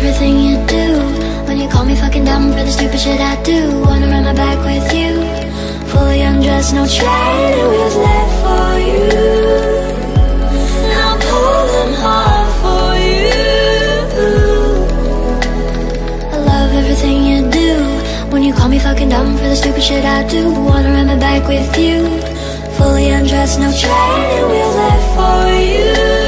everything you do. When you call me fucking dumb for the stupid shit I do. Wanna run my back with you, fully undressed, no training wheels left for you. I'll pull them hard for you. I love everything you do. When you call me fucking dumb for the stupid shit I do. Wanna run my back with you, fully undressed, no training wheels left for you.